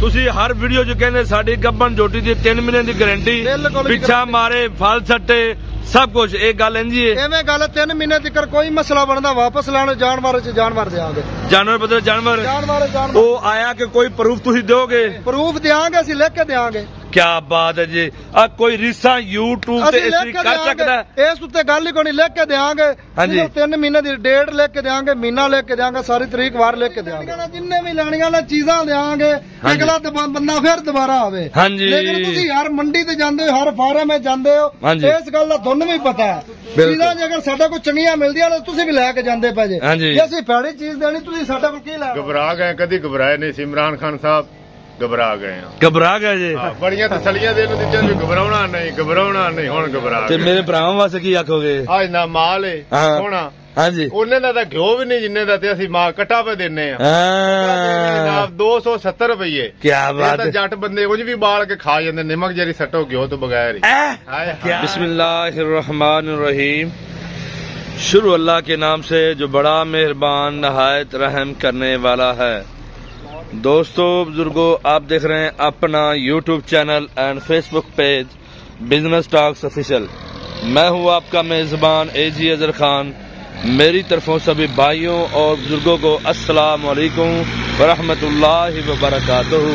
तुसी हर वीडियो च कहने साडी गब्बन झोटी दी 3 महीने दी गारंटी, पिछा मारे फल सट्टे सब कुछ। एक गल इंजी है, एवें गल 3 महीने तक कोई मसला बनदा वापस लाने जानवर च जानवर देंगे। जानवर बदले जानवर वो आया कि कोई प्रूफ तुसी दोगे? प्रूफ देंगे, असि लिख के देंगे। क्या बात है जी। अब कोई रिसा यूट्यूब ते इसी कर सकदा है? इस उत्ते गल ही कोई लिख के देंगे। हां जी 3 महीने दी डेट लिख के देंगे, महीना लिख के देंगे, सारी तारीख वार लिख के देंगे। जिन्ने भी लेनियां ने चीजां देंगे, अगला बंदा फिर दोबारा आवे। हां जी लेकिन तुसी हर मंडी ते जांदे हो, हर फार्म में जांदे हो, इस गल दा तुहानू भी पता है। चीजां अगर साडे कोल चंगियां मिलदियां ने तुसी भी लेके जांदे पए जे। जे असि भैड़ी चीज देनी तुसी साडे कोल की लै? घबरा गए, कदी घबराए नहीं। इमरान खान साहब घबरा गए, घबरा गए जी। बड़िया तसलियां देन दित्तियां भी घबराउणा नहीं हुण घबरा गए। मेरे भरावां वास्ते की आखोगे? आज ना माल है सोना। हाँ जी उन्ने दा घ्यो भी नहीं जिन्ने दा ते असि माल कट्टा पे देने जनाब 270 रुपये। क्या बात है। जट बंदे कुछ भी बाल के खा जाते, नमक जरी सटो घ्यो तो बगैर ही। बिस्मिल्लाहिर्रहमानिर्रहीम। शुरू अल्लाह के नाम से जो बड़ा मेहरबान नहायत रहम करने वाला है। दोस्तों बुजुर्गों, आप देख रहे हैं अपना YouTube channel and Facebook page business talks official. मैं हूं आपका मेजबान एजी अजहर खान। मेरी तरफों सभी भाइयों और बुजुर्गों को अस्सलाम वालेकुम वरहमतुल्लाहि वबरकातुहू।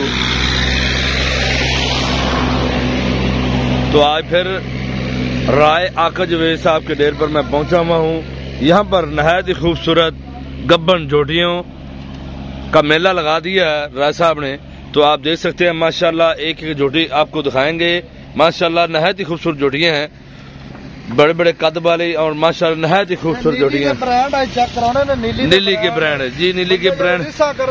तो आज फिर राय आका जवेद साहब के डेर पर मैं पहुंचा हुआ हूं। यहाँ पर नहायत ही खूबसूरत गब्बन झोटियों का मेला लगा दिया है राय साहब ने। तो आप देख सकते हैं माशाल्लाह, एक एक झोटी आपको दिखाएंगे। माशाल्लाह नहायत ही खूबसूरत झोटियां हैं, बड़े बड़े कद वाली और माशाल्लाह नहायत ही खूबसूरत झोटियां। नीली के ब्रांड है जी, नीली के ब्रांड।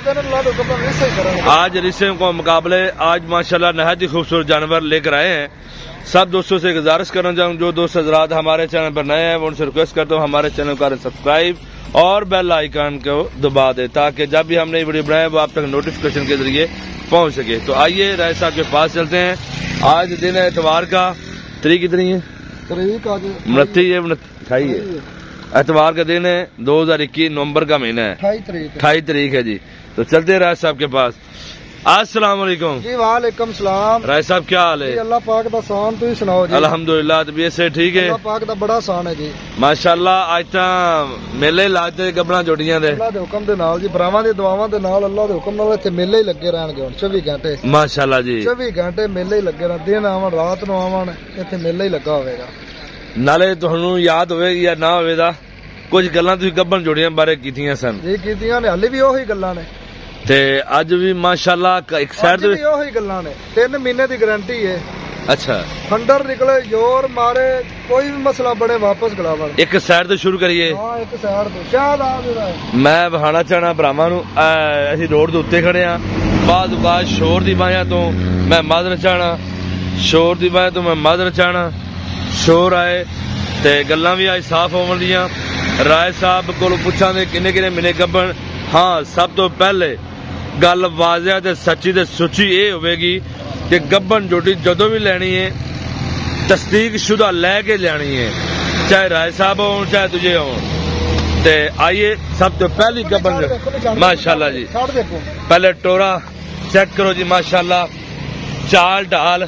आज रिसे को मुकाबले आज माशाल्लाह नहायत ही खूबसूरत जानवर लेकर आए हैं। सब दोस्तों से गुजारिश करना चाहूँ, जो दोस्त हजरात हमारे चैनल पर नए हैं वो उनसे रिक्वेस्ट करता हूँ हमारे चैनल को सब्सक्राइब और बेल आइकन को दबा दे, ताकि जब भी हम नई वीडियो बनाए वो आप तक नोटिफिकेशन के जरिए पहुंच सके। तो आइए राय साहब के पास चलते हैं। आज दिन है एतवार का, तारीख कितनी है? तारीख आज 28 है। एतवार का दिन है, 2021 नवंबर का महीना है, 28 तारीख है जी। तो चलते हैं राय साहब के पास। अस्सलाम वालेकुम जी। वालेकुम सलाम। राय साहब क्या हाल है? अल्लाह पाक दा शान, तुम सुनाओ जी? अल्हम्दुलिल्लाह तबीयत से ठीक है। अल्लाह पाक दा बड़ा शान है जी माशाल्लाह। आज तां मेले लाते गब्बना जोड़ियां दे अल्लाह दे हुक्म दे नाल जी, भरावां दी दुआवां दे नाल अल्लाह दे हुक्म नाल इत्थे मेले ही लगे रहणगे हुण 24 घंटे माशाल्लाह जी। 24 घंटे मेले ही लगे रहण, दिन आवन रात नूं आवन, इत्थे मेला ही लगा होवेगा। नाले तुहानूं याद होवेगी या ना होवे दा कुछ गल्लां तुसीं गब्बन जोड़ियां बारे कीतियां सन जी? कीतियां ने, हाले भी ओही गल्लां ने ते अज भी माशाल्लाह एक साइड ते ओही गल्लां ने। 3 महीने दी गारंटी है। अच्छा फंडर निकले जोर मारे कोई भी मसला बड़े वापस गलावर। एक साइड तो शुरू करिए। हां एक साइड तो क्या है मैं बहाना चाहना भरावां नूं, ਅਸੀਂ रोड ਦੇ ਉੱਤੇ ਖੜੇ ਆ। ਬਾਅਦ ਸ਼ੋਰ ਦੀ ਬਾਹਾਂ ਤੋਂ मैं माजरत चाहना, शोर ਦੀ ਬਾਹਾਂ ਤੋਂ मैं माजरत चाहना। शोर आए ते गल्लां भी आज साफ होवन दियां। राय साहब कोलों पुछांगे किन्ने किन्ने महीने गब्बन। हाँ सब तो पहले गल वाजिया ते सच्ची ते सुची ये होगी कि गब्बन झोटी जदों भी लैनी है तस्दीक शुदा लैके लैनी है, चाहे राय साहब हो चाहे तुझे हो। ते आइए सब तो पहली गब्बन माशाल्लाह जी, पहले टोरा चेक करो जी माशाल्लाह, चाल ढाल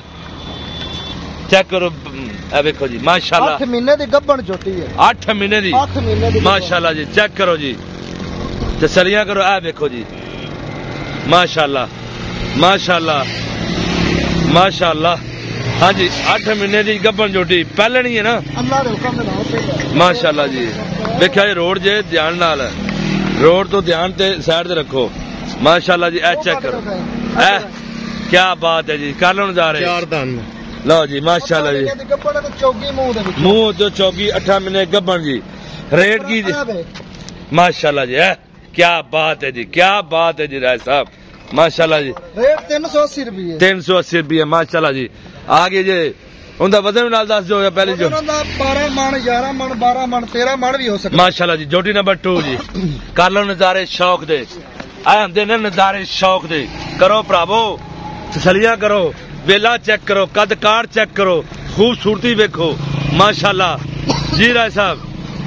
चेक करो, देखो जी माशाल्लाह 8 महीने की गब्बन झोटी है। 8 महीने की माशाल्लाह जी। चेक करो जी, तसलियां करो, आ देखो जी माशाल्लाह माशाल्लाह माशाल्लाह। हाँ जी 8 महीने की गब्बन झोटी पहले नहीं है ना माशाल्लाह जी। देखा रोड जे ध्यान नाल, रोड तो ध्यान ते साइड ते रखो माशाल्लाह जी। ए चेक करो, ए क्या बात है जी। कर लो नजारे, लो जी माशाल्लाह जी। मुंह तो चौकी 8 महीने गब्बन जी। रेट की माशाल्लाह जी, है क्या बात है जी, क्या बात है जी राय साहब माशाल्लाह जी। रेट 380 रुपये 380 रुपये माशाल्लाह जी। आगे जे उनका वजन नाल दस दो पहले जो 12 मन 11 मन 12 मन 13 मन भी हो सकता माशाल्लाह जी। जोटी नंबर 2 जी। कर लो नजारे शौक दे, आए दे नजारे शौक दे, करो भरावो तसलियां करो, वेला चेक करो, कद काठ चेक करो, खूबसूरती वेखो माशाल्लाह जी। राय साहब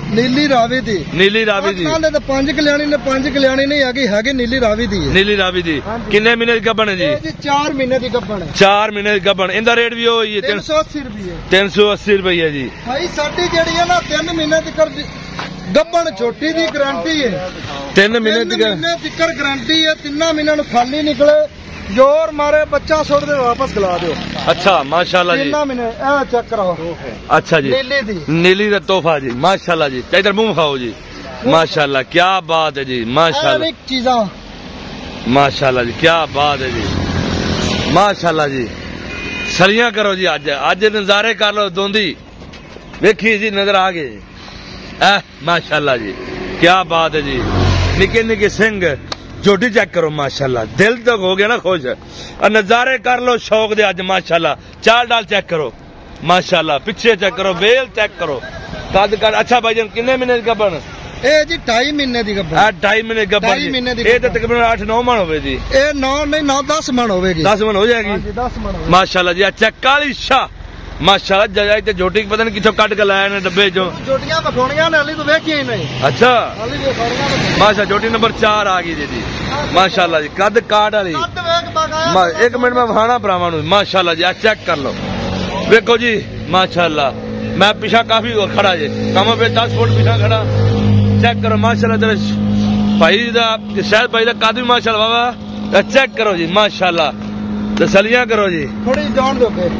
ਨੀਲੀ ਰਾਵੀ ਦੀ ਨਾਲੇ ਤਾਂ 5 ਕਲਿਆਣੀ ਨੇ 5 ਕਲਿਆਣੀ ਨਹੀਂ ਹੈਗੀ ਨੀਲੀ ਰਾਵੀ ਦੀ ਕਿੰਨੇ ਮਹੀਨੇ ਦੀ ਗੱਭਣ ਹੈ ਜੀ? ਇਹ ਜੀ 4 ਮਹੀਨੇ ਦੀ ਗੱਭਣ ਹੈ। 4 ਮਹੀਨੇ ਦੀ ਗੱਭਣ। ਇਹਦਾ ਰੇਟ ਵੀ ਉਹ ਹੀ ਹੈ 380 ਰੁਪਏ। 380 ਰੁਪਏ ਜੀ। ਭਾਈ ਸਾਡੀ ਜਿਹੜੀ ਹੈ ਨਾ 3 ਮਹੀਨੇ ਦੀ ਗੱਭਣ ਛੋਟੀ ਦੀ ਗਾਰੰਟੀ ਹੈ। 3 ਮਹੀਨੇ ਦੀ ਗਾਰੰਟੀ ਹੈ। 3 ਮਹੀਨਿਆਂ ਨੂੰ ਖਾਲੀ ਨਿਕਲੇ जोर मारे बच्चा छोड़ दे वापस खिला दो। अच्छा माशाल्लाह जी। 3 महीने चेक करो। अच्छा जी नीली का तोहफा जी माशाल्लाह जी। इधर मुंह खाओ जी माशाल्लाह क्या बात है जी माशाल्लाह चीजा माशाल्लाह जी क्या बात है जी माशाल्लाह जी। सरियां करो जी अज नजारे कर लो दोंदी वेखी जी नजर आ गए माशाल्लाह जी क्या बात है जी। निके निके सिंह जोटी चेक करो माशाल्लाह दिल तक हो गया ना खुश। नजारे कर लो शौक दे अज माशाल्लाह। चाल डाल चेक करो माशाल्लाह। पीछे चेक करो बेल चेक करो कद कद। अच्छा भाईजान किन्ने महीने की गब्बन? ए जी 2.5 महीने की गब्बन। 2.5 महीने की गब्बन। ये तो तकरीबन 8-9 मन होवे जी। ए 9 नहीं 9-10 मन होवेगी। 10 मन हो जाएगी। हां जी 10 मन माशाल्लाह जी। अच्छा काली शाह माशाल्लाह जजाई ते जोटी पता नहीं किथों कट के लाए ने डब्बे जो। जोटियां बखोणियां ने हली तो वेखी ही नहीं। अच्छा हली बखोणियां ने। माशा जोटी नंबर 4 आ गई जी माशाल्लाह जी। कद काट वाली एक मिनट में वहाना भरावां नु माशाल्लाह जी। चेक कर लो देखो जी माशाल्लाह। मैं पीछा काफी खड़ा जी कम पे 10 फुट पीछा खड़ा। चेक करो माशाल्लाह तेरे भाई दा शायद भाई दा कद भी माशाल्लाह बाबा। चेक करो जी माशाल्लाह। तसलियां करो जी थोड़ी जान दो के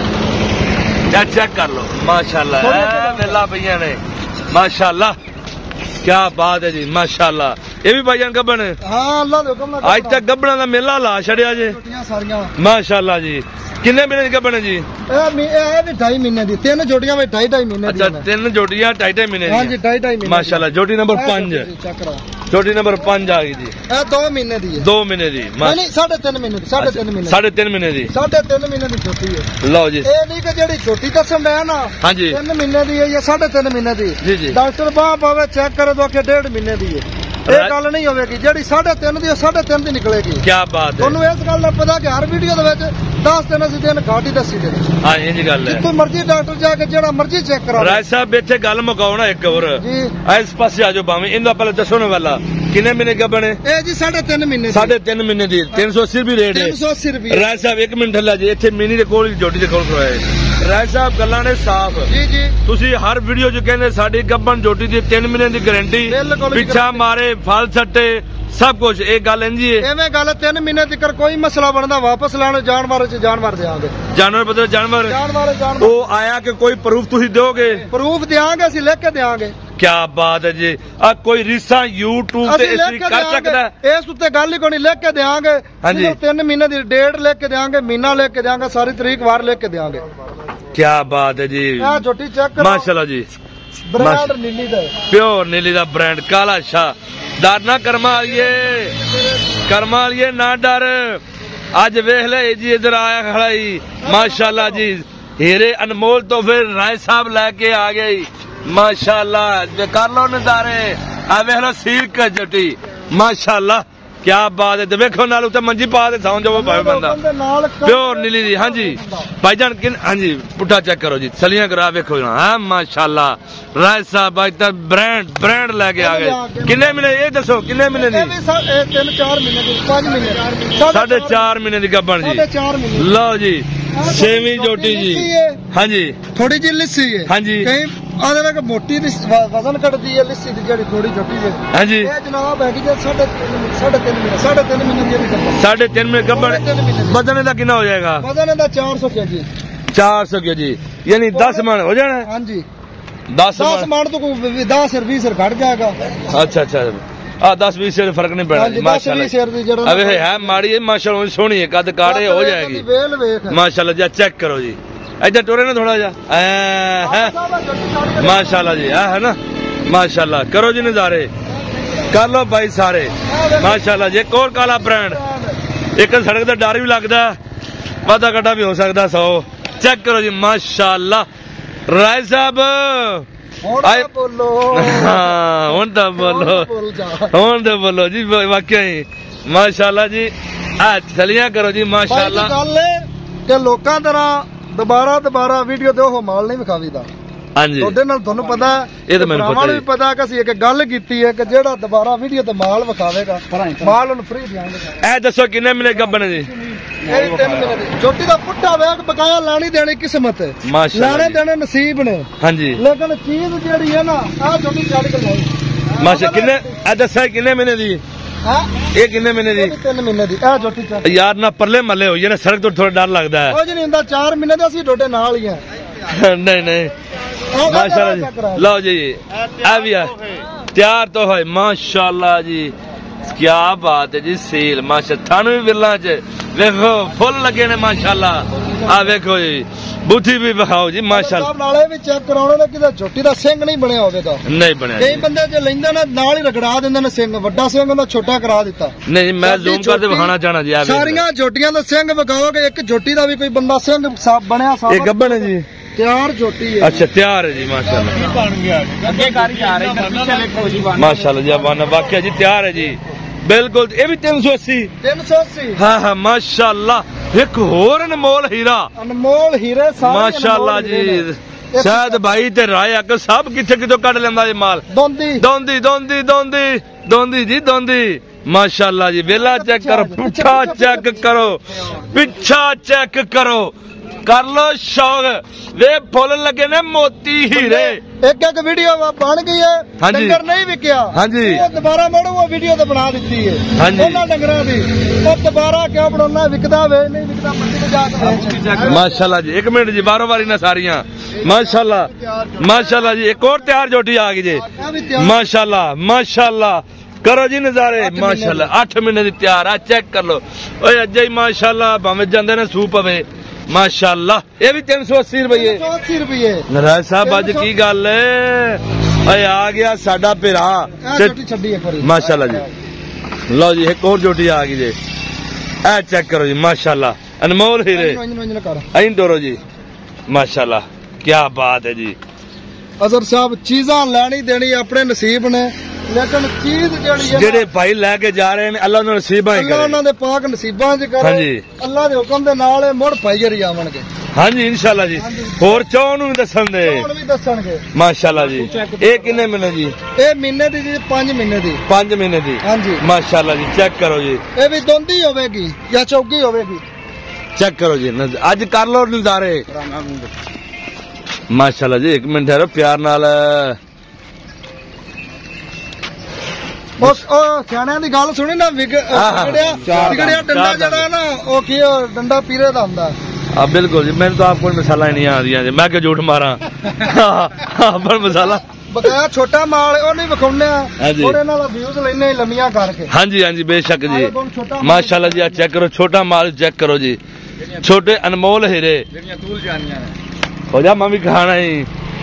चेक कर लो माशाल्लाह। मेला भैया ने माशाल्लाह क्या बात है जी माशाल्लाह। ये भी भाईजान गब्बन है। हाँ अल्लाह दे हुक्म आज तक गब्बना का मेला ला छड़िया जी माशाल्लाह जी। किन्ने महीने की गब्बन है जी? ए भी 2.5 महीने दी। 3 जोटियां में 2.5 महीने दी। अच्छा 3 जोटियां 2.5 महीने दी। हां जी 2.5 महीने माशाल्लाह। जोटी नंबर 5 जोटी नंबर 5 आ गई जी। ए 2 महीने दी है। 2 महीने दी नहीं 3.5 महीने दी। 3.5 महीने 3.5 महीने दी 3.5 महीने दी छोटी है। लो जी ए नहीं कि जेडी छोटी कसम है ना। हां जी 3 महीने दी है या 3.5 महीने दी। जी जी डॉक्टर बाह पावे चेक करे तो आखे 1.5 महीने दी है। ਇਹ ਗੱਲ ਨਹੀਂ ਹੋਵੇਗੀ ਜਿਹੜੀ 3.5 ਦੀ 3.5 ਦੀ ਨਿਕਲੇਗੀ। ਕੀ ਬਾਤ ਹੈ। ਤੁਹਾਨੂੰ ਇਸ ਗੱਲ ਦਾ ਪਤਾ ਕਿ ਹਰ ਵੀਡੀਓ ਦੇ ਵਿੱਚ 10 ਦਿਨ ਅਸੀਂ ਦਿਨ ਘਾਟ ਹੀ ਦੱਸੀ ਦੇ। ਹਾਂ ਇਹ ਜੀ ਗੱਲ ਹੈ। ਜਿੱਥੇ ਮਰਜ਼ੀ ਡਾਕਟਰ ਜਾ ਕੇ ਜਿਹੜਾ ਮਰਜ਼ੀ ਚੈੱਕ ਕਰਾਓ। ਰਾਜ ਸਾਹਿਬ ਇੱਥੇ ਗੱਲ ਮੁਕਾਓ ਨਾ ਇੱਕ ਹੋਰ ਜੀ ਇਸ ਪਾਸੇ ਆ ਜਾਓ ਭਾਵੇਂ ਇਹਦਾ ਪਹਿਲਾਂ ਦੱਸੋ ਨਾ ਵਾਲਾ ਕਿੰਨੇ ਮਹੀਨੇ का बने? ਇਹ ਜੀ 3.5 ਮਹੀਨੇ 3.5 ਮਹੀਨੇ ਦੀ 380 ਰੁਪਏ ਰੇਟ ਹੈ। 380 ਰੁਪਏ। ਰਾਜ ਸਾਹਿਬ 1 ਮਿੰਟ ਥੱਲੇ ਜੀ ਇੱਥੇ ਮਿਨੀ ਦੇ ਕੋਲ ਜੋਟੀ ਦੇ ਕੋਲ ਖੜਾਏ। ਰਾਜ ਸਾਹਿਬ ਗੱਲਾਂ ਨੇ ਸਾਫ਼। ਜੀ ਜੀ ਤੁਸੀਂ ਹਰ ਵੀਡੀਓ 'ਚ ਕਹਿੰਦੇ ਸਾਡੀ ਗੱਬਨ ਜੋਟੀ ਦੀ 3 ਮਹੀਨੇ ਦੀ ਗਾਰੰਟੀ ਪਿੱਛਾ ਮਾਰੇ ਫਲ ਸੱਟੇ सब कुछ एक गल इंजी है। एवें गल 3 महीने तक कोई मसला बनता वापस लाने जानवर देंगे। जानवर बदले जानवर वो आया कि कोई प्रूफ तुम दोगे? प्रूफ देंगे असि लिख के देंगे। क्या बात है जी। कोई रिसा यूट्यूब कर सकता है इस उत्ते गल ही कोई लिख के देंगे। हाँ जी 3 महीने की डेट लिख के देंगे महीना लिख के देंगे सारी तारीख वार लिख के देंगे। क्या बात है जी छोटी चेक करो माशाल्लाह जी। ब्रांड नीली दा प्योर नीली दा ब्रांड काला शाह। डर ना कर्मा लिए ना डर। अज वेख ले जी इधर आया खड़ा ही माशाल्लाह जी। हीरे अनमोल तो फिर राय साहब लेके आ गई माशाल्लाह। कर लो नजारे आ वेख लो सील का जटी माशाल्लाह क्या बात है। देखो नाल उत्ते मंजी पा दे सौं जाओ भावे बंदा प्योर नीली दी। हां जी भाईजान किन हां जी पुट्ठा चेक करो जी सलियां करा वेखो ना हां माशाल्लाह। राय साहब भाई ता ब्रांड लेके आ गए। किन्ने महीने ये दसो किन्ने महीने दी? 3-4 महीने दी 5 महीने 4.5 महीने दी गब्बन जी। 4.5 महीने लो जी 6वीं जोटी जी। हां जी थोड़ी जी लिस्सी है। हां जी कहीं आदर का मोटी वजन कटदी है लिस्सी दी जेडी थोड़ी छोटी है। हां जी ये जनाब है कि 3.5 महीने की गब्बन 3.5 महीने गब्बन। वजन दा कितना हो जाएगा? वजन दा 400 केजी 400 केजी यानी 10 मन हो जाना। हां जी 10 मन तो 10-20 घट जाएगा। अच्छा अच्छा 10-20 से फर्क नहीं पड़ा माशाल्लाह। अबे है माड़ी है माशाल्लाह सोहनी है कद काड़े हो जाएगी माशाल्लाह जी। चेक करो जी इधर टोरे ना थोड़ा जा माशाल्लाह जी है ना माशाल्लाह। करो जी नजारे कर लो भाई सारे माशाल्लाह जी। एक और काला ब्रांड एक सड़क का डर भी लगता वादा घाटा भी हो सकता 100। चेक करो जी माशाल्लाह। राय साहब बोलो हाँ हूं तो बोलो जी वाकई ही माशाल्लाह जी। सलियां करो जी माशाल्लाह। लोकां तरह दोबारा वीडियो दे माल नहीं विखावीदा। हाँ जी ਤੁਹਾਡੇ ਨਾਲ ਤੁਹਾਨੂੰ ਪਤਾ ਇਹ ਤਾਂ ਮੈਨੂੰ ਪਤਾ ਵੀ ਪਤਾ ਕਿ ਅਸੀਂ ਇੱਕ ਗੱਲ ਕੀਤੀ ਹੈ ਕਿ ਜਿਹੜਾ ਦੁਬਾਰਾ ਵੀਡੀਓ ਤੇ ਮਾਲ ਵਿਖਾਵੇਗਾ ਮਾਲ ਉਹਨੂੰ ਫ੍ਰੀ ਦਿਆਂਗੇ। ਇਹ ਦੱਸੋ ਕਿੰਨੇ ਮਹੀਨੇ ਗੱਬਣ ਜੀ? ਇਹ 3 ਮਹੀਨੇ ਦੀ ਝੋਟੀ ਦਾ ਪੁੱਠਾ ਵੇਖ ਬਕਾਇਆ ਲੈਣੀ ਦੇਣੀ ਕਿਸਮਤ ਹੈ, ਮਾਸ਼ਾਅੱਲਾ ਲੈਣੇ ਦੇਣੇ ਨਸੀਬ ਨੇ। ਹਾਂਜੀ ਲੇਕਿਨ ਚੀਜ਼ ਜਿਹੜੀ ਹੈ ਨਾ ਆ ਝੋਟੀ ਛੱਡ ਕੇ ਲਈ ਮਾਸ਼ਾ ਕਿੰਨੇ ਇਹ ਦੱਸਿਆ ਕਿੰਨੇ ਮਹੀਨੇ ਦੀ? ਹਾਂ ਇਹ ਕਿੰਨੇ ਮਹੀਨੇ ਦੀ? 3 ਮਹੀਨੇ ਦੀ ਇਹ ਝੋਟੀ ਛੱਡ ਯਾਰ ਨਾ ਪਰਲੇ ਮੱਲੇ ਹੋਈ ਨਾ ਸੜਕ ਤੋਂ ਥੋੜਾ ਡਰ ਲੱਗਦਾ ਹੈ। ਕੁਝ ਨਹੀਂ ਹੁੰਦਾ 4 ਮਹੀਨੇ ਦੇ ਅਸੀਂ ਤੁਹਾਡੇ ਨਾਲ ਹੀ ਆ। नहीं नहीं माशाल्लाह जी लो जी आ भी तैयार तो है माशाल्लाह जी क्या बात है जी सील माशा थानू भी विरला च देखो फुल लगे ने माशाल्लाह आ देखो जी बूथी भी बखाओ जी माशाल्लाह नाले भी चेक कराने ने किदा झोटी दा सिंह नहीं बनया होवेगा नहीं बनया कई बंदे जो लेंदे ने नाल ही रगड़ा दिंदे ने सिंह वड्डा सिंह उन्हें छोटा करा दिता नहीं मैं जूम करके दिखाना चाहना जी सारियां झोटियां दा सिंह विखाओगे एक झोटी दा भी कोई बंदा सिंह साफ बनया साफ ये गब्बन है जी तैयार झोटी है। अच्छा तैयार है जी माशाल्लाह माशाल्लाह जी अबाना वाकई जी तैयार है जी बिल्कुल। ये भी 380 हाँ हाँ माशाल्लाह एक होर अनमोल हीरा अनमोल हीरे माशाल्लाह जी शायद भाई ते राय अक सब किथे किथों कट लेंदा ये माल दोंदी दोंदी दोंदी दोंदी दोंदी जी दोंदी माशाल्लाह जी वेला चेक करो पिछा चेक करो पिछा चेक करो कर लो शौक वे फुल लगे ने मोती हीरे। एक एक वीडियो बन गई है डंगर नहीं विकया हाँ जी दोबारा मोड़ो वो वीडियो तो बना दी है हाँ जी डंगर की वो दोबारा क्यों बनाना विकदा वे नहीं विकदा मंडी में जाकर माशाल्लाह जी। एक मिनट जी बारो बारी ना सारियां माशाल्लाह माशाल्लाह जी एक और तैयार जोटी आ गई जी माशाल्लाह माशाल्लाह करो जी नजारे माशाल्लाह 8 महीने दी तैयार आ चेक कर लो ओए अज्जे ही माशाल्लाह भावे जांदे ने सूप पवे माशाल्लाह। ये भी 380 रुपये 380 रुपये नराज साहब अज की गल है आ गया साडा भरा माशाल्लाह जी। लो जी एक और जोटी आ गई जी ए चेक करो जी माशाल्लाह अनमोल हीरे इन डोरो जी माशाल्लाह क्या बात है जी। अजहर साहब चीज़ां लैनी देनी अपने नसीब ने लेकिन चीज जेड़े भाई लेके जा रहे हैं अल्लाह नसीबा दे पाक नसीबां च करे। हाँ जी अल्लाह दे हुक्म दे नाल मुड़ भाईयर ही आवणगे। हाँ जी इंशाल्लाह जी होर चौं नूं दसन दे माशाल्लाह जी। ये किन्ने महीने जी? ये महीने दी जी 5 महीने दी 5 महीने दी हाँ जी माशाल्लाह जी। चेक करो जी ये भी दोंदी होवेगी या चौकी होवेगी चेक करो जी अज कर लो नजारे माशाल्लाह जी। एक मिनट ठहरो प्यार नाल सियाणियां दी गल सुनी ना विगड़िया डंडा जड़ा ना ओ की डंडा पीरे दा हुंदा हाँ बिल्कुल जी। मैंने तो आपको मिसाला ही नहीं आ रही मैं क्या झूठ मारा पर मिसाला बकाया छोटा माल ओ नहीं विखाउने थोड़े नाल व्यूज लेने लम्मियां करके। हाँ जी हाँ जी बेशक जी माशाल्लाह जी। चेक करो छोटा माल चेक करो जी छोटे अनमोल हीरे हो जा मैं भी खाना ही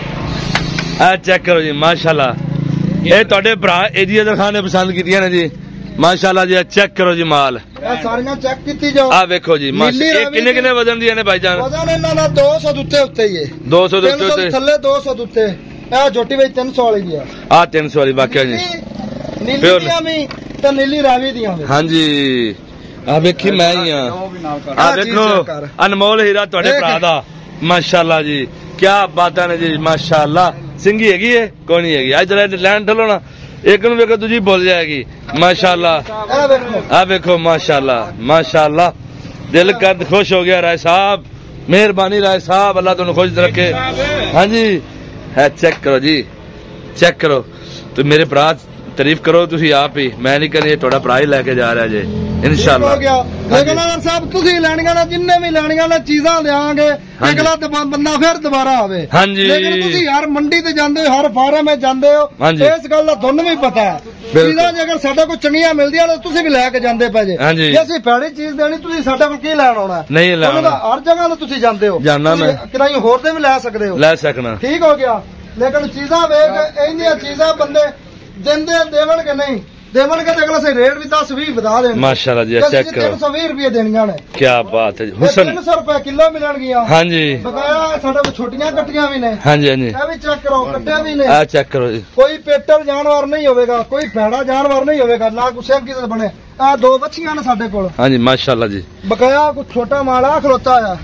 चेक करो जी माशाल्लाह। ये ਤੁਹਾਡੇ ਭਰਾ ਏਜੀਅਰ ਖਾਨ ਨੇ ਪਸੰਦ ਕੀਤੀਆਂ ਨੇ ਜੀ माशाल्लाह जी। चेक करो जी माल सारियां चेक कीती जाओ आ देखो जी माशाल्लाह किन्ने किन्ने वजन दी ने भाईजान? वजन इन्हां दा 200 दे उत्ते ही है 200 दे उत्ते थल्ले 200 दे उत्ते ए झोटी वे 300 वाली दी आ 300 वाली वाकई जी नीली दियां भी ते नीली रावी दियां भी हाँ जी आ देखी मैं ही आ देखो अनमोल हीरा ਤੁਹਾਡੇ ਭਰਾ ਦਾ माशाल्लाह जी क्या बात है जी माशाल्लाह। सिंगी हैगी है कोई नहीं हैगी आज जरा लैंड ठलो ना एक नूं वेखो दूजी बोल जाएगी माशाल्लाह। आ देखो माशाल्लाह माशाल्लाह दिल कर खुश हो गया राय साहब मेहरबानी राय साहब अल्लाह तुहानू खुश रखे। हाँ जी है चेक करो जी चेक करो तो मेरे भरा तारीफ करो तुसी आप ही मैं नहीं करनी थोड़ा भरा ही लेके जा रहा जे इंशाल्लाह। लेकिन अगर साहब तुसी लैणियां ने जिन्ने भी लैणियां ने चीज़ां देंगे अगला बंदा फिर दोबारा आवे। हाँ जी लेकिन तुसी हर मंडी ते जांदे हो हर फार्म में जांदे हो इस गल दा तुहानू भी पता है चीज़ां जेकर साडे कोल चंगियां मिलदियां ने तुसी भी लेके जांदे पे जे जे असीं भैड़ी चीज़ देनी तुसी साडे कोल की लैण आउणा नहीं लैण हर जगह ते तुसी जांदे हो जाना मैं किराई होर ते भी लै सकदे हो लै सकना ठीक हो गया। लेकिन चीज़ां वेख इन्दियां चीज़ां बंदे देंदे देवन के नहीं देवन के अगला से रेट भी 10-20 बता दें माशाल्लाह जी। चेक करो 320 रुपये देनियां ने क्या बात है हुसन 300 रुपए किलो मिलणगियां। हाँ जी बकाया साडे को छोटियां कट्टियां भी ने हाँ जी हाँ जी ए भी चेक करो कट्टे भी ने आ चेक करो जी कोई पेटर जानवर नहीं होवेगा कोई भैड़ा जानवर नहीं होवेगा ना कुछ किसी से बने आ 2 बच्चियां ने साडे कोल। हाँ जी माशाल्लाह जी बकाया कुछ छोटा माल आ खलोता है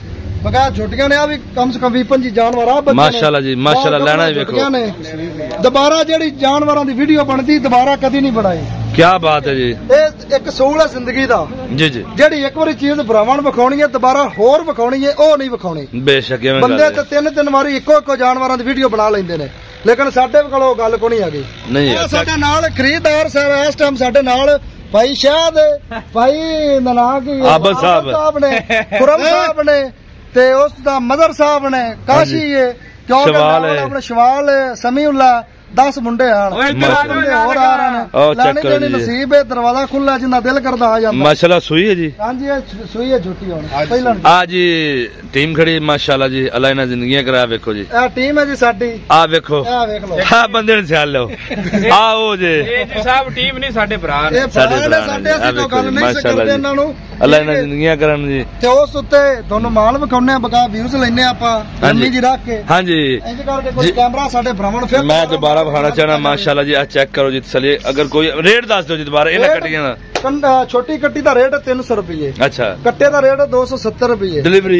बगैर झोटियां ने भी कम से कम 20-25 जानवर आ माशाल्लाह जी माशाल्लाह लेना ही देखो ने दोबारा जेडी जानवरां दी वीडियो बनदी दोबारा कदी नहीं बनाई। क्या बात है जी, ਇਹ ਇੱਕ ਸੂਲ ਹੈ ਜ਼ਿੰਦਗੀ ਦਾ जी जी ਜਿਹੜੀ ਇੱਕ ਵਾਰੀ ਚੀਜ਼ ਭਰਾਵਾਂ ਨੂੰ ਵਿਖਾਉਣੀ ਹੈ ਦੁਬਾਰਾ ਹੋਰ ਵਿਖਾਉਣੀ ਹੈ ਉਹ ਨਹੀਂ ਵਿਖਾਉਣੀ। ਬੇਸ਼ੱਕ ਬੰਦੇ ਤੇ ਤਿੰਨ ਵਾਰੀ ਇੱਕੋ ਜਾਨਵਰਾਂ ਦੀ ਵੀਡੀਓ ਬਣਾ ਲੈਂਦੇ ਨੇ ਲੇਕਿਨ ਸਾਡੇ ਕੋਲ ਉਹ ਗੱਲ ਕੋਈ ਨਹੀਂ ਹੈਗੀ। ਨਹੀਂ ਸਾਡੇ ਨਾਲ ਖਰੀਦਦਾਰ ਸਾਹਿਬ ਇਸ ਟਾਈਮ ਸਾਡੇ ਨਾਲ ਭਾਈ ਸ਼ਾਹਦ ਭਾਈ ਨਨਾਕ ਆਬਦ ਸਾਹਿਬ ਨੇ ਖੁਰਮ ਸਾਹਿਬ ਨੇ ਤੇ ਉਸ ਦਾ ਮਦਰ ਸਾਹਿਬ ਨੇ ਕਾਸ਼ੀ ਹੈ ਕਿਉਂਕਿ ਆਪਣੇ ਸ਼ਵਾਲ ਸਮੀਉल्ला 10 ਮੁੰਡੇ ਆਣ ਹੋਰ ਆ ਰਹੇ ਨੇ ਲੈਣੀ ਦੇਣੀ ਨਸੀਬ ਹੈ ਦਰਵਾਜ਼ਾ ਖੁੱਲਾ ਜਿੰਨਾ ਦਿਲ ਕਰਦਾ ਆ ਜਾਂਦਾ। ਮਾਸ਼ਾਅੱਲਾ ਸੂਈ ਹੈ ਜੀ, ਹਾਂਜੀ ਇਹ ਸੂਈ ਹੈ ਝੋਟੀ ਹੁਣ ਪਹਿਲਾਂ ਆ ਜੀ ਟੀਮ ਖੜੀ ਮਾਸ਼ਾਅੱਲਾ ਜੀ ਅੱਲਾ ਇਹਨਾਂ ਜ਼ਿੰਦਗੀਆਂ ਕਰਾ ਵੇਖੋ ਜੀ ਇਹ ਟੀਮ ਹੈ ਜੀ ਸਾਡੀ ਆ ਵੇਖੋ ਵੇਖ ਲਓ ਆ ਬੰਦੇ ਨੂੰ ਸਿਆਲ ਲਓ ਆ ਉਹ ਜੇ ਇਹ ਜੀ ਸਾਹਿਬ ਟੀਮ ਨਹੀਂ ਸਾਡੇ ਭਰਾ ਨੇ ਸਾਡੇ ਅਸੀਂ ਕੋਈ ਗੱਲ ਨਹੀਂ ਸਕਦੇ ਇਹਨਾਂ ਨੂੰ ਅੱਲਾ ਇਹਨਾਂ ਜ਼ਿੰਦਗੀਆਂ ਕਰਨ ਜੀ ਤੇ ਉਸ ਉੱਤੇ ਤੁਹਾਨੂੰ ਮਾਲ ਵਿਖਾਉਣੇ ਆ ਬਕਾ ਵਿਊਜ਼ ਲੈਣੇ ਆਪਾਂ ਲੰਮੀ ਜੀ ਰੱਖ ਕੇ ਹਾਂਜੀ ਇੰਜ ਕਰਕੇ ਕੋਈ ਕੈਮਰਾ ਸਾਡੇ ਭਰਾਵਾਂ ਫਿਰ मैं दोबारा बखाना चाहना माशाल्लाह जी चेक करो जी चलिए अगर कोई रेट दस दो जी दोबारा इन्हें कट्टियां दा छोटी कट्टी दा रेट 300 रुपये अच्छा कट्टे दा रेट 270 रुपये डिलीवरी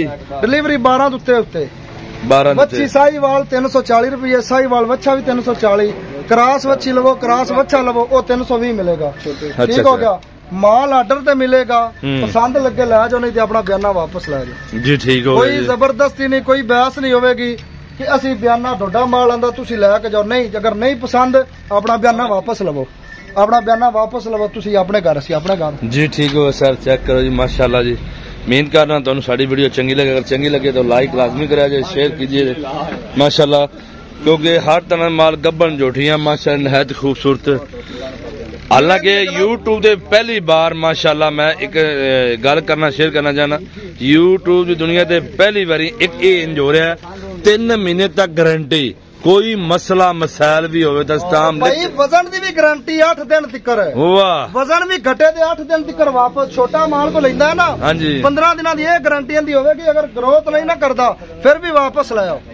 12 उत्ते उत्ते 12 वच्छी साहीवाल 340 रुपये साहीवाल वच्छा भी 340 क्रास वच्छी लवो क्रास वच्छा लवो वो 320 मिलेगा ठीक हो गया। माल आर्डर ते मिलेगा पसंद लगे लै जाओ नहीं तो अपना बयाना वापस लै जाओ जी ठीक हो कोई जबरदस्ती नहीं कोई बहस नहीं होगी कि असी बयाना डोडा माल आंदा तुसी लैके जाओ नहीं अगर नहीं पसंद अपना बयाना वापस लवो अपना बयाना वापस लवो तुसी अपने घर असी अपने घर जी ठीक हो सर चेक करो जी माशाल्लाह जी मेहनत करना तो साड़ी वीडियो चंगी लगे अगर चंगी लगे तो लाइक लाजमी करा जाए शेयर कीजिए माशाल्लाह क्योंकि हर तरह माल गब्बन जोटियां माशाल्लाह नहायत खूबसूरत। हालांकि यूट्यूब दे पहली बार माशाल्लाह मैं एक गल करना शेयर करना चाहना यूट्यूब की दुनिया ते पहली बारी एक इंज हो रहा है 3 महीने तक गारंटी कोई मसला मसाइल भी होवे तो स्टाम भाई वजन दी भी गारंटी 8 दिन तिकर है वाह वजन भी घटे दे 8 दिन तिकर वापस छोटा माल को लेंदा है ना हां जी 15 दिना दी ये गारंटी आंदी होवेगी अगर ग्रोथ नहीं ना करदा फिर भी वापस ले आओ।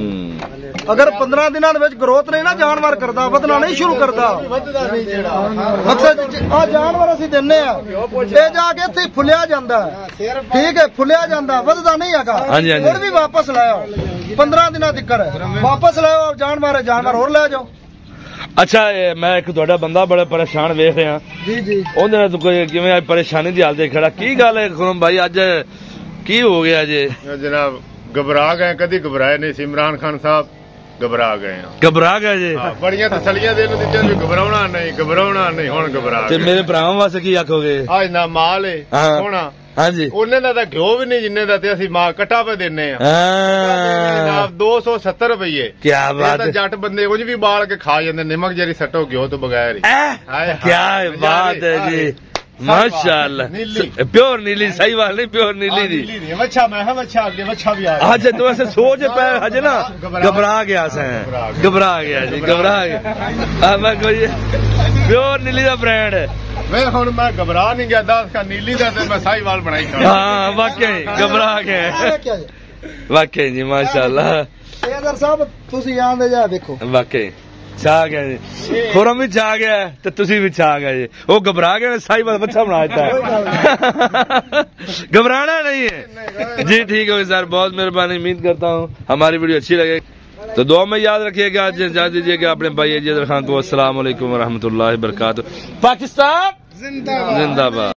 अगर 15 दिना दे विच ग्रोथ नहीं ना जानवर करदा वधना नहीं शुरू करदा मतलब आ जानवर ਅਸੀਂ ਦਿੰਨੇ ਆ ਇਹ ਜਾ ਕੇ ਇੱਥੇ ਫੁੱਲਿਆ ਜਾਂਦਾ ਠੀਕ ਹੈ ਫੁੱਲਿਆ ਜਾਂਦਾ ਵਧਦਾ ਨਹੀਂ ਹੈਗਾ ਫਿਰ ਵੀ ਵਾਪਸ ਲੈ ਆਓ 15 ਦਿਨਾਂ ਤੱਕ ਵਾਪਸ ਲੈ ਆਓ जानवर होर ले जाओ। अच्छा मैं एक तुहाडा बंदा बड़ा परेशान वेख रहा जी जी ओहदे नाल कोई किवें आज परेशानी दी हालत खड़ा की गल है खुरम भाई अज की हो गया जी जनाब घबरा गए कदी घबराए नहीं इमरान खान साहब घबरा गए जी बड़ियां तसलियां देन दित्तियां भी घबराउणा नहीं हुण घबरा ते मेरे भरावां वास्ते की आखोगे आज ना माल है सोना हाँ जी ਉਹਨਾਂ ਦਾ ਤਾਂ ਘਿਓ ਵੀ ਨਹੀਂ ਜਿੰਨੇ ਦਾ ਤੇ ਅਸੀਂ ਮਾਲ ਕੱਟਾ ਪੇ ਦਿੰਨੇ ਆ 270 ਰੁਪਏ ਕੀ ਬਾਤ ਹੈ ਜੱਟ ਬੰਦੇ ਕੁਝ ਵੀ ਬਾਲ ਕੇ ਖਾ ਜਾਂਦੇ ਨਿਮਕ ਜਿਹੜੀ ਸੱਟੋ ਘਿਓ ਤੋਂ ਬਗੈਰ ਹੀ ਕੀ ਬਾਤ ਹੈ ਜੀ माशाअल्लाह प्योर नीली सही बात नहीं प्योर नीली दी वच्छा मैं वच्छा आगे वच्छा भी आ अच्छा तो ऐसे सोच पे हजे ना घबरा गया से घबरा गया जी घबरा गया मैं कोई प्योर नीली दा ब्रांड है मैं हुन मैं घबरा नहीं गया 10 का नीली दा ते मैं साहीवाल बनाई खड़ा हां वाकई घबरा गया वाकई जी माशाअल्लाह शेखर साहब तुसी आंदे जा देखो वाकई छा गया जी खुरम भी छा गया तो तुसी भी छा गए जी वो घबरा गया साहीवाल बच्चा बना देता है घबराना नहीं है जी ठीक है सर बहुत मेहरबानी उम्मीद करता हूँ हमारी वीडियो अच्छी लगे तो दुआ में याद रखिएगा जा दीजिएगा अपने भाई अजय खान को अस्सलाम वालेकुम रहमतुल्लाहि वबरकातुहू। पाकिस्तान जिंदाबाद।